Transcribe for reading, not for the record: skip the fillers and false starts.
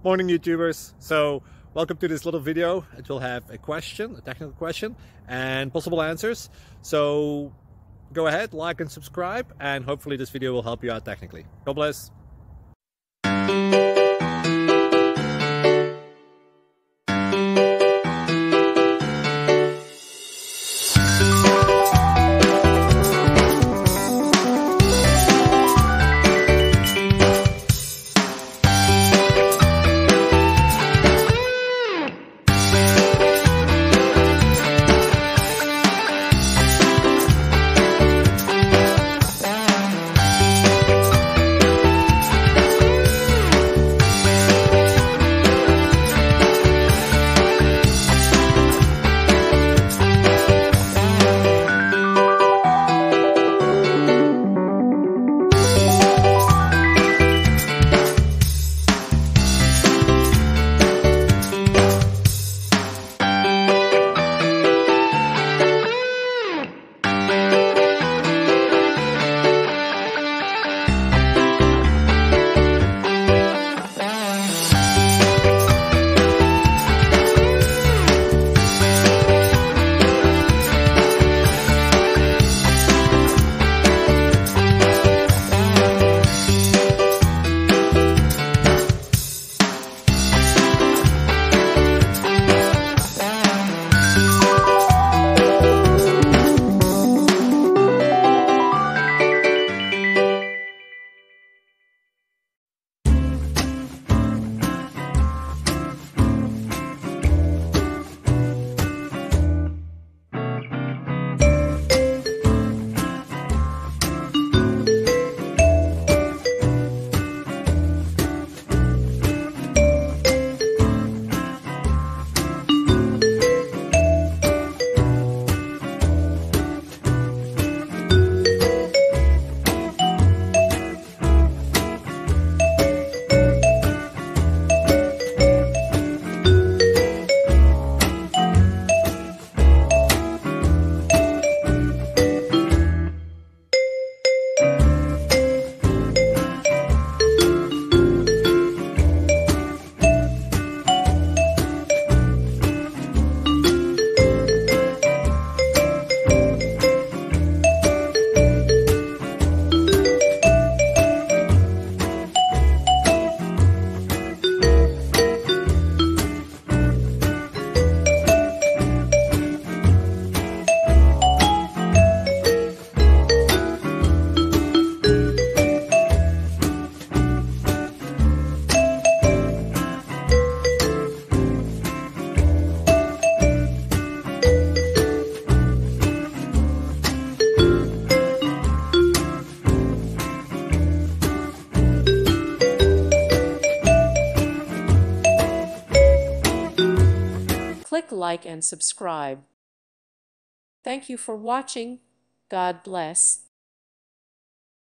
Morning YouTubers. So welcome to this little video. It will have a question, a technical question, and possible answers. So go ahead, like and subscribe, and hopefully this video will help you out technically. God bless. Click like and subscribe. Thank you for watching. God bless.